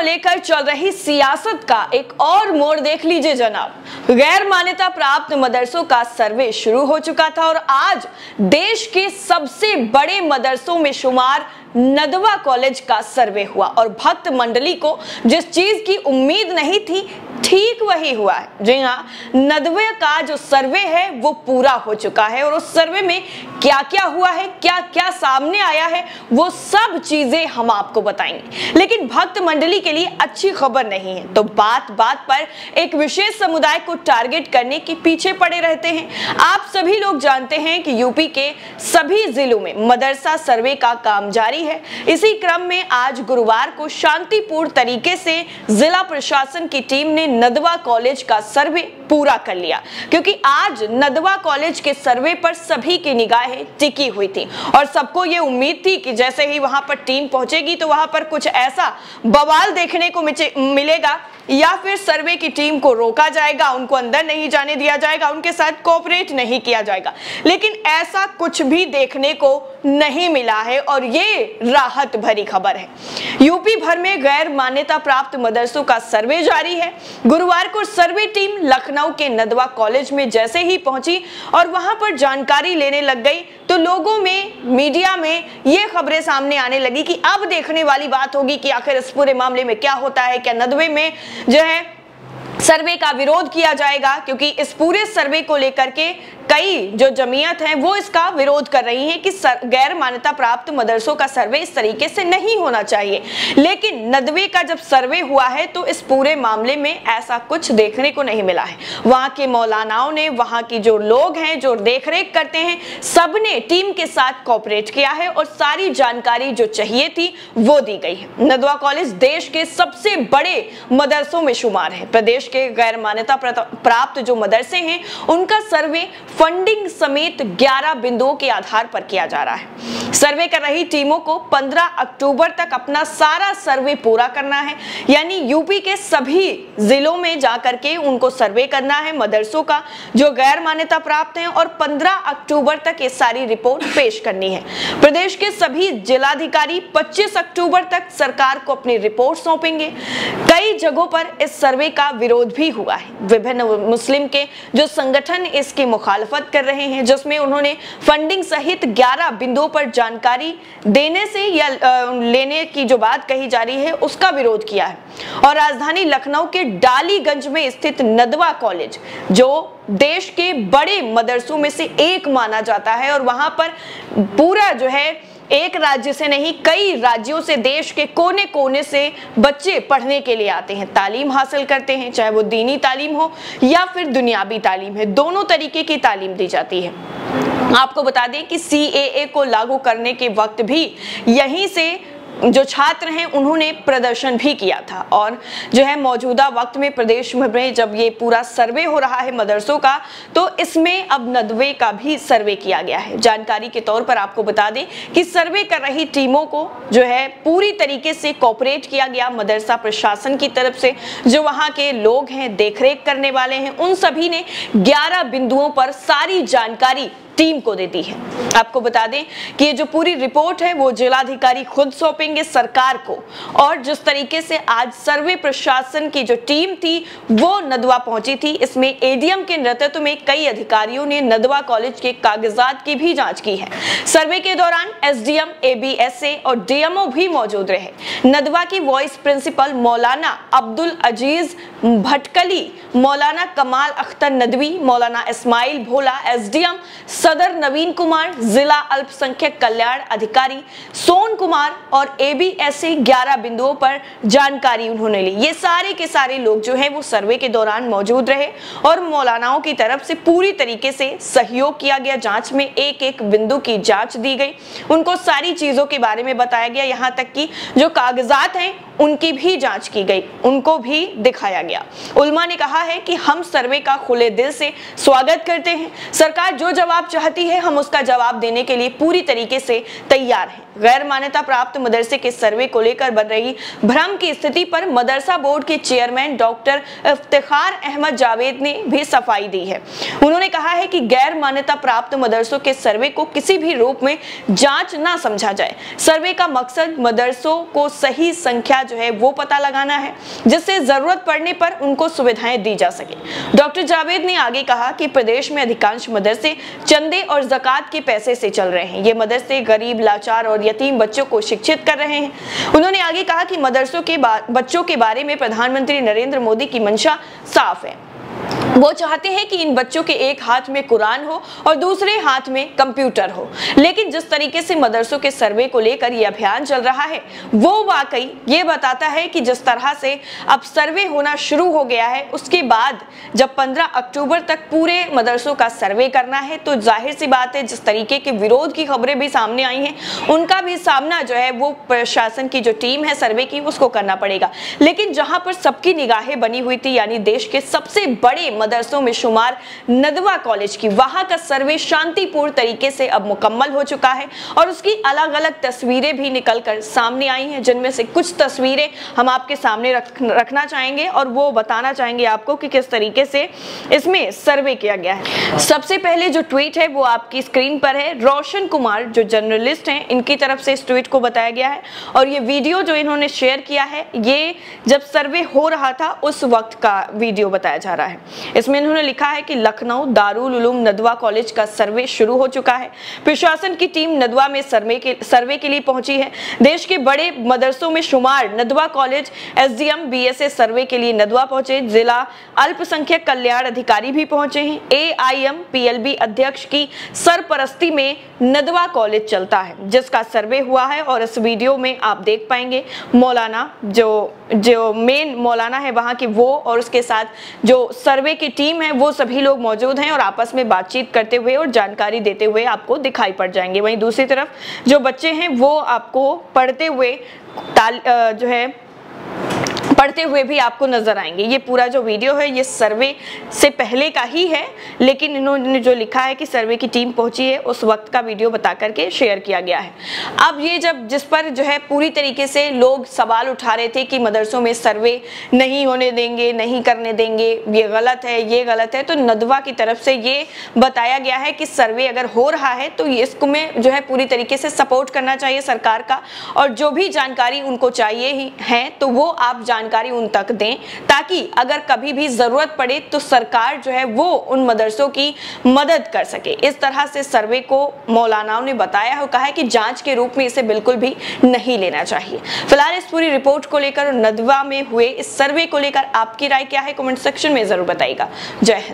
लेकर चल रही सियासत का एक और मोड़ देख लीजिए जनाब। गैर मान्यता प्राप्त मदरसों का सर्वे शुरू हो चुका था और आज देश के सबसे बड़े मदरसों में शुमार नदवा कॉलेज का सर्वे हुआ और भक्त मंडली को जिस चीज की उम्मीद नहीं थी ठीक वही हुआ है। जी हाँ, नदवे का जो सर्वे है वो पूरा हो चुका है और उस सर्वे में क्या क्या हुआ है, क्या क्या सामने आया है, वो सब चीजें हम आपको बताएंगे। लेकिन भक्त मंडली के लिए अच्छी खबर नहीं है, तो बात बात पर एक विशेष समुदाय को टारगेट करने के पीछे पड़े रहते हैं। आप सभी लोग जानते हैं कि यूपी के सभी जिलों में मदरसा सर्वे का काम जारी है। इसी क्रम में आज गुरुवार को शांतिपूर्ण तरीके से जिला प्रशासन की टीम ने नदवा कॉलेज का सर्वे पूरा कर लिया, क्योंकि आज नदवा कॉलेज के सर्वे पर सभी की निगाहें टिकी हुई थी और सबको ये उम्मीद थी कि जैसे ही वहां पर टीम पहुंचेगी तो वहां पर कुछ ऐसा बवाल देखने को मिलेगा या फिर सर्वे की टीम को रोका जाएगा, उनको अंदर नहीं जाने दिया जाएगा, उनके साथ कोऑपरेट नहीं किया जाएगा। लेकिन ऐसा कुछ भी देखने को नहीं मिला है और ये राहत भरी खबर है। यूपी भर में गैर मान्यता प्राप्त मदरसों का सर्वे जारी है। गुरुवार को सर्वे टीम लखनऊ के नदवा कॉलेज में जैसे ही पहुंची और वहां पर जानकारी लेने लग गई तो लोगों में, मीडिया में ये खबरें सामने आने लगी कि अब देखने वाली बात होगी कि आखिर इस पूरे मामले में क्या होता है। क्या नदवे में जो है सर्वे का विरोध किया जाएगा, क्योंकि इस पूरे सर्वे को लेकर के कई जो जमीयत हैं वो इसका विरोध कर रही हैं कि गैर मान्यता प्राप्त मदरसों का सर्वे इस तरीके से नहीं होना चाहिए। लेकिन नदवे का जब सर्वे हुआ है तो इस पूरे मामले में ऐसा कुछ देखने को नहीं मिला है। वहां के मौलानाओं ने, वहां की जो लोग हैं जो देखरेख करते हैं, सबने टीम के साथ कोऑपरेट किया है और सारी जानकारी जो चाहिए थी वो दी गई है। नदवा कॉलेज देश के सबसे बड़े मदरसों में शुमार है। प्रदेश के गैर मान्यता प्राप्त जो मदरसे हैं उनका सर्वे फंडिंग समेत 11 बिंदुओं के आधार पर किया जा रहा है। सर्वे कर रही टीमों को 15 अक्टूबर तक अपना सारा सर्वे पूरा करना है, यानी यूपी के सभी जिलों में जाकर के उनको सर्वे करना है मदरसों का जो गैर मान्यता प्राप्त हैं और 15 अक्टूबर तक ये सारी रिपोर्ट पेश करनी है। प्रदेश के सभी जिलाधिकारी 25 अक्टूबर तक सरकार को अपनी रिपोर्ट सौंपेंगे। कई जगहों पर इस सर्वे का विरोध भी हुआ है। विभिन्न मुस्लिम के जो संगठन इसकी मुखालफत कर रहे हैं, जिसमें उन्होंने फंडिंग सहित 11 बिंदुओं पर जानकारी देने से या लेने की जो बात कही जा रही है उसका विरोध किया है। और राजधानी लखनऊ के डालीगंज में स्थित नदवा कॉलेज जो देश के बड़े मदरसों में से एक माना जाता है और वहां पर पूरा जो है एक राज्य से नहीं कई राज्यों से, देश के कोने कोने से बच्चे पढ़ने के लिए आते हैं, तालीम हासिल करते हैं, चाहे वो दीनी तालीम हो या फिर दुनियावी तालीम है, दोनों तरीके की तालीम दी जाती है। आपको बता दें कि CAA को लागू करने के वक्त भी यहीं से जो छात्र हैं उन्होंने प्रदर्शन भी किया था और जो है मौजूदा वक्त में प्रदेश में जब ये पूरा सर्वे हो रहा है मदरसों का तो इसमें अब नदवे का भी सर्वे किया गया है। जानकारी के तौर पर आपको बता दें कि सर्वे कर रही टीमों को जो है पूरी तरीके से कोऑपरेट किया गया मदरसा प्रशासन की तरफ से। जो वहां के लोग हैं, देखरेख करने वाले हैं, उन सभी ने 11 बिंदुओं पर सारी जानकारी टीम को देती है। आपको बता दें कि ये जो पूरी रिपोर्ट है वो जिलाधिकारी खुद सौंपेंगे सरकार को। और जिस तरीके से आज सर्वे प्रशासन की जो टीम थी वो नदवा पहुंची थी, इसमें ADM के नेतृत्व में कई अधिकारियों ने नदवा कॉलेज के कागजात की भी जांच की है। सर्वे के दौरान SDM, ABSA और DMO भी मौजूद रहे। नदवा की वाइस प्रिंसिपल मौलाना अब्दुल अजीज भटकली, मौलाना कमाल अख्तर नदवी, मौलाना इस्माइल भोला SDM, सदर नवीन कुमार, जिला अल्पसंख्यक कल्याण अधिकारी सोन कुमार और ABSA 11 बिंदुओं पर जानकारी उन्होंने ली। ये सारे के सारे लोग जो हैं वो सर्वे के दौरान मौजूद रहे और मौलानाओं की तरफ से पूरी तरीके से सहयोग किया गया। जांच में एक एक बिंदु की जांच दी गई, उनको सारी चीजों के बारे में बताया गया, यहाँ तक कि जो कागजात हैं उनकी भी जांच की गई, उनको भी दिखाया गया। उलमा ने कहा है कि हम सर्वे का खुले दिल से स्वागत करते हैं। सरकार जो जवाब चाहती है हम उसका जवाब देने के लिए पूरी तरीके से तैयार हैं। गैर मान्यता प्राप्त मदरसे के सर्वे को लेकर बन रही भ्रम की स्थिति पर मदरसा बोर्ड के चेयरमैन डॉक्टर इफ्तिखार अहमद जावेद ने भी सफाई दी है। उन्होंने कहा है कि गैर मान्यता प्राप्त मदरसों के सर्वे को किसी भी रूप में जांच ना समझा जाए। सर्वे का मकसद मदरसों को सही संख्या जो है वो पता लगाना है, जिससे जरूरत पड़ने पर उनको सुविधाएं दी जा सके। डॉक्टर जावेद ने आगे कहा कि प्रदेश में अधिकांश मदरसे चंदे और ज़कात के पैसे से चल रहे हैं। ये मदरसे गरीब, लाचार और यतीम बच्चों को शिक्षित कर रहे हैं। उन्होंने आगे कहा कि मदरसों के बच्चों के बारे में प्रधानमंत्री नरेंद्र मोदी की मंशा साफ है। वो चाहते हैं कि इन बच्चों के एक हाथ में कुरान हो और दूसरे हाथ में कंप्यूटर हो। लेकिन जिस तरीके से मदरसों के सर्वे को लेकर ये अभियान चल रहा है वो वाकई ये बताता है कि जिस तरह से अब सर्वे होना शुरू हो गया है, उसके बाद जब 15 अक्टूबर तक पूरे मदरसों का सर्वे करना है तो जाहिर सी बात है जिस तरीके के विरोध की खबरें भी सामने आई हैं उनका भी सामना जो है वो प्रशासन की जो टीम है सर्वे की उसको करना पड़ेगा। लेकिन जहां पर सबकी निगाहें बनी हुई थी, यानी देश के सबसे बड़े मदरसों में शुमार नदवा कॉलेज की, वहां का सर्वे शांतिपूर्ण तरीके से अब मुकम्मल हो चुका है और उसकी अलग अलग तस्वीरें भी निकलकर सामने आई हैं, जिनमें से कुछ तस्वीरें हम आपके सामने रखना चाहेंगे और वो बताना चाहेंगे आपको कि किस तरीके से इसमें सर्वे किया गया है। सबसे पहले जो ट्वीट है वो आपकी स्क्रीन पर है। रोशन कुमार जो जर्नलिस्ट हैं, इनकी तरफ से इस ट्वीट को बताया गया है और ये वीडियो जो इन्होंने शेयर किया है ये जब सर्वे हो रहा था उस वक्त का वीडियो बताया जा रहा है। इसमें इन्होंने लिखा है कि लखनऊ दारुल उलूम नदवा कॉलेज का सर्वे शुरू हो चुका है। प्रशासन की टीम नदवा में सर्वे के लिए पहुंची है। देश के बड़े मदरसों में शुमार Nadwa college SDM BSA survey के लिए नदवा पहुंचे। जिला अल्पसंख्यक कल्याण अधिकारी भी पहुंचे हैं। एआईएम पीएलबी अध्यक्ष की सरपरस्ती में नदवा कॉलेज चलता है जिसका सर्वे हुआ है और इस वीडियो में आप देख पाएंगे मौलाना जो मेन मौलाना है वहां की वो और उसके साथ जो सर्वे की टीम है वो सभी लोग मौजूद हैं और आपस में बातचीत करते हुए और जानकारी देते हुए आपको दिखाई पड़ जाएंगे। वहीं दूसरी तरफ जो बच्चे हैं वो आपको पढ़ते हुए पढ़ते हुए भी आपको नजर आएंगे। ये पूरा जो वीडियो है ये सर्वे से पहले का ही है, लेकिन इन्होंने जो लिखा है कि सर्वे की टीम पहुंची है उस वक्त का वीडियो बता करके शेयर किया गया है। अब ये जब जिस पर जो है पूरी तरीके से लोग सवाल उठा रहे थे कि मदरसों में सर्वे नहीं होने देंगे, नहीं करने देंगे, ये गलत है, ये गलत है, तो नदवा की तरफ से ये बताया गया है कि सर्वे अगर हो रहा है तो इसको में जो है पूरी तरीके से सपोर्ट करना चाहिए सरकार का और जो भी जानकारी उनको चाहिए ही है तो वो आप जानकारी उन तक दें ताकि अगर कभी भी जरूरत पड़े तो सरकार जो है वो उन मदरसों की मदद कर सके। इस तरह से सर्वे को मौलानाओं ने बताया है, कहा है कि जांच के रूप में इसे बिल्कुल भी नहीं लेना चाहिए। फिलहाल इस पूरी रिपोर्ट को लेकर और नदवा में हुए इस सर्वे को लेकर आपकी राय क्या है कमेंट सेक्शन में जरूर बताइएगा। जय हिंद।